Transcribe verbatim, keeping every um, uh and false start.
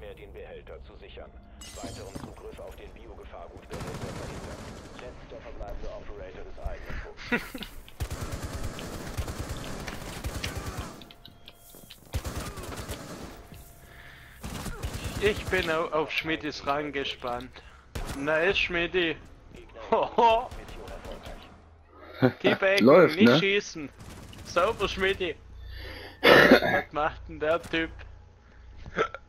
mehr, den Behälter zu sichern. Weiteren Zugriff auf den Biogefahrgutbehälter verhindern. Letzter verbleibende Operator des eigenen Punkts. Ich bin auch auf Schmidtis Rang gespannt. Nice, Schmidti. Hoho. Teabaggen, Läuft, nicht ne? schießen. Sauber, Schmidti. Was macht denn der Typ?